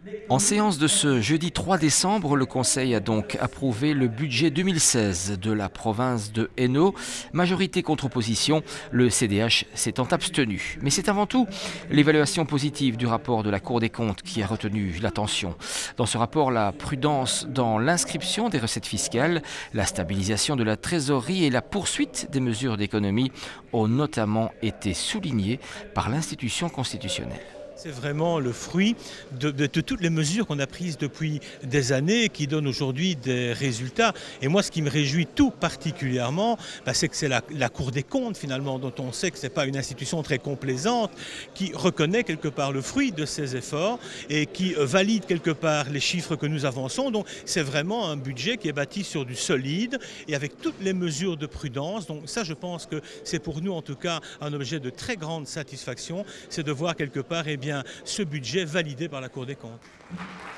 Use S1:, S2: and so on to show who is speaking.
S1: En séance de ce jeudi 3 décembre, le Conseil a donc approuvé le budget 2016 de la province de Hainaut. Majorité contre opposition, le CDH s'étant abstenu. Mais c'est avant tout l'évaluation positive du rapport de la Cour des comptes qui a retenu l'attention. Dans ce rapport, la prudence dans l'inscription des recettes fiscales, la stabilisation de la trésorerie et la poursuite des mesures d'économie ont notamment été soulignées par l'institution constitutionnelle.
S2: C'est vraiment le fruit de toutes les mesures qu'on a prises depuis des années et qui donnent aujourd'hui des résultats. Et moi, ce qui me réjouit tout particulièrement, c'est que c'est la Cour des comptes, finalement, dont on sait que ce n'est pas une institution très complaisante, qui reconnaît quelque part le fruit de ces efforts et qui valide quelque part les chiffres que nous avançons. Donc, c'est vraiment un budget qui est bâti sur du solide et avec toutes les mesures de prudence. Donc, ça, je pense que c'est pour nous, en tout cas, un objet de très grande satisfaction, c'est de voir quelque part, ce budget validé par la Cour des comptes.